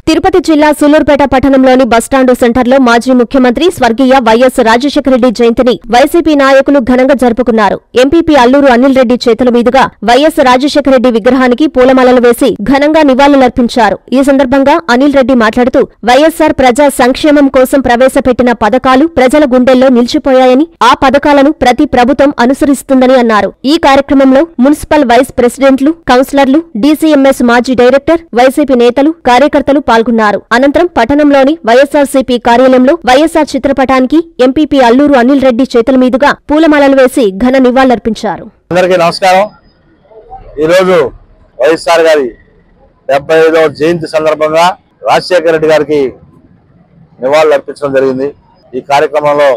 తిరుపతి జిల్లా సూలూరుపేట పట్టణంలోని బస్టాండు సెంటర్లో మాజీ ముఖ్యమంత్రి స్వర్గీయ వైఎస్ రాజశేఖరరెడ్డి జయంతిని వైసీపీ నాయకులు ఘనంగా జరుపుకున్నారు. ఎంపీపీ అల్లూరు అనిల్ రెడ్డి చేతుల మీదుగా వైఎస్ రాజశేఖరరెడ్డి విగ్రహానికి పూలమాలలు వేసి ఘనంగా నివాళులర్పించారు. ఈ సందర్భంగా అనిల్ రెడ్డి మాట్లాడుతూ వైఎస్సార్ ప్రజా సంక్షేమం కోసం ప్రవేశపెట్టిన పథకాలు ప్రజల గుండెల్లో నిలిచిపోయాయని, ఆ పథకాలను ప్రతి ప్రభుత్వం అనుసరిస్తుందని అన్నారు. ఈ కార్యక్రమంలో మున్సిపల్ వైస్ ప్రెసిడెంట్లు, కౌన్సిలర్లు, డీసీఎంఎస్ మాజీ డైరెక్టర్, వైసీపీ నేతలు, కార్యకర్తలు పాల్గొన్నారు. అనంతరం పట్టణంలోని వైఎస్సార్సీపీ కార్యాలయంలో వైఎస్సార్ చిత్రపటానికి ఎంపీపీ అల్లూరు అనిల్ రెడ్డి చేతుల మీదుగా పూలమాలలు వేసి ఘన నివాళులర్పించారు. అందరికీ నమస్కారం. ఈరోజు వైఎస్సార్ గారి 75వ జయంతి సందర్భంగా రాజశేఖర రెడ్డి గారికి నివాళులు అర్పించడం జరిగింది. ఈ కార్యక్రమంలో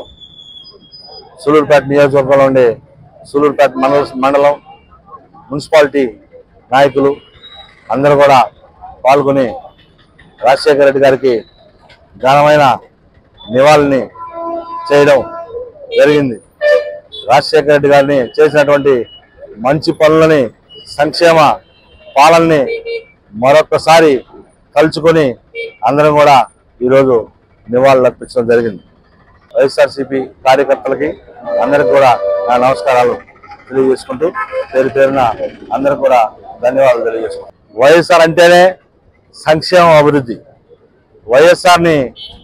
సూలూరుపేట నియోజకవర్గంలో ఉండే సూలూరుపేట మండలం మున్సిపాలిటీ నాయకులు అందరూ కూడా పాల్గొని రాజశేఖర రెడ్డి గారికి ఘనమైన నివాళిని చేయడం జరిగింది. రాజశేఖర రెడ్డి గారిని చేసినటువంటి మంచి పనులని, సంక్షేమ పాలనని మరొకసారి కలుసుకొని అందరం కూడా ఈరోజు నివాళులు అర్పించడం జరిగింది. వైఎస్ఆర్సీపీ కార్యకర్తలకి అందరికి కూడా నా నమస్కారాలు తెలియజేసుకుంటూ పేరు పేరున అందరికి కూడా ధన్యవాదాలు తెలియజేసుకుంటాం. వైఎస్ఆర్ అంటేనే సంక్షేమం, అభివృద్ధి. వైఎస్ఆర్ని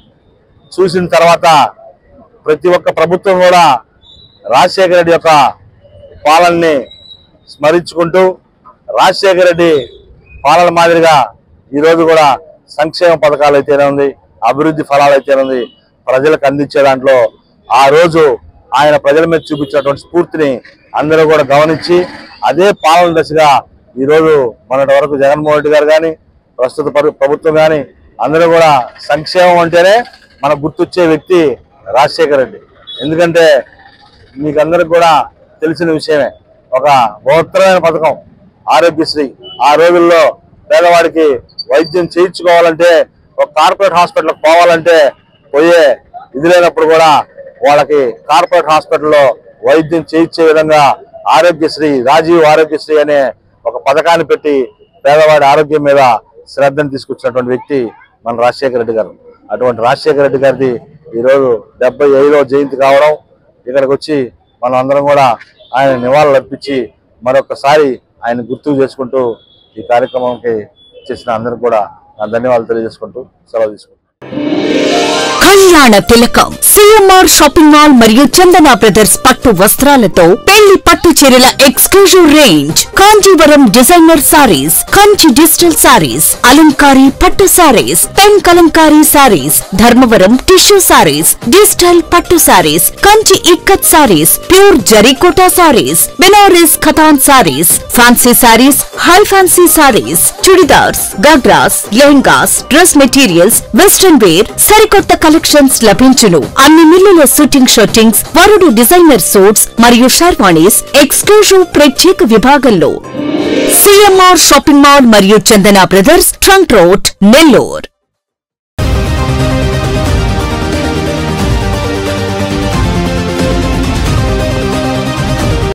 చూసిన తర్వాత ప్రతి ఒక్క ప్రభుత్వం కూడా రాజశేఖర రెడ్డి యొక్క పాలనని స్మరించుకుంటూ రాజశేఖర రెడ్డి పాలన మాదిరిగా ఈరోజు కూడా సంక్షేమ పథకాలు అయితేనే ఉంది, అభివృద్ధి ఫలాలు అయితేనే ఉంది, ప్రజలకు అందించే దాంట్లో ఆ రోజు ఆయన ప్రజల మీద చూపించినటువంటి స్ఫూర్తిని అందరూ కూడా గమనించి అదే పాలన దశగా ఈరోజు మొన్నటి వరకు జగన్మోహన్ రెడ్డి గారు కానీ ప్రస్తుత ప్రభుత్వం కానీ అందరూ కూడా సంక్షేమం అంటేనే మనకు గుర్తొచ్చే వ్యక్తి రాజశేఖర రెడ్డి. ఎందుకంటే మీకు అందరికి కూడా తెలిసిన విషయమే, ఒక బృహత్తరమైన పథకం ఆరోగ్యశ్రీ. ఆ రోజుల్లో పేదవాడికి వైద్యం చేయించుకోవాలంటే ఒక కార్పొరేట్ హాస్పిటల్కి పోవాలంటే పోయే ఇది లేనప్పుడు కూడా వాళ్ళకి కార్పొరేట్ హాస్పిటల్లో వైద్యం చేయించే విధంగా ఆరోగ్యశ్రీ, రాజీవ్ ఆరోగ్యశ్రీ అనే ఒక పథకాన్ని పెట్టి పేదవాడి ఆరోగ్యం మీద శ్రద్ధను తీసుకొచ్చినటువంటి వ్యక్తి మన రాజశేఖర రెడ్డి గారు. అటువంటి రాజశేఖర రెడ్డి గారిది ఈరోజు 75వ జయంతి కావడం, ఇక్కడికి వచ్చి మనం అందరం కూడా ఆయన నివాళులు అర్పించి మరొకసారి ఆయన గుర్తు చేసుకుంటూ ఈ కార్యక్రమానికి చేసిన అందరికి కూడా నా ధన్యవాదాలు తెలియజేసుకుంటూ సెలవు తీసుకుంటాం. కళ్యాణ తిలకం సిఎంఆర్ షాపింగ్ మాల్ మరియు చందన బ్రదర్స్ పట్టు వస్త్రాలతో పెళ్లి పట్టు చీరల exclusive range, Kanjeevaram designer saris, Kanchi digital saris, అలంకారీ పట్టు saris, pen Kalamkari saris, Dharmavaram tissue saris, digital పట్టు saris, Kanchi ikat saris, pure Zari Kota saris, Banaras Katan saris, fancy saris, high fancy saris, churidars, ghagras, lehengas, dress materials, western wear, సరికొత్త కలెక్షన్స్ లభించును. అన్ని మిల్లుల షూటింగ్ షర్టింగ్స్, వరుడు డిజైనర్ సూట్స్ మరియు షర్వాణీస్ ఎక్స్క్లూజివ్ ప్రత్యేక విభాగంలో సిఎంఆర్ షాపింగ్ మాల్ మరియు Chandana brothers, trunk road, Nellore.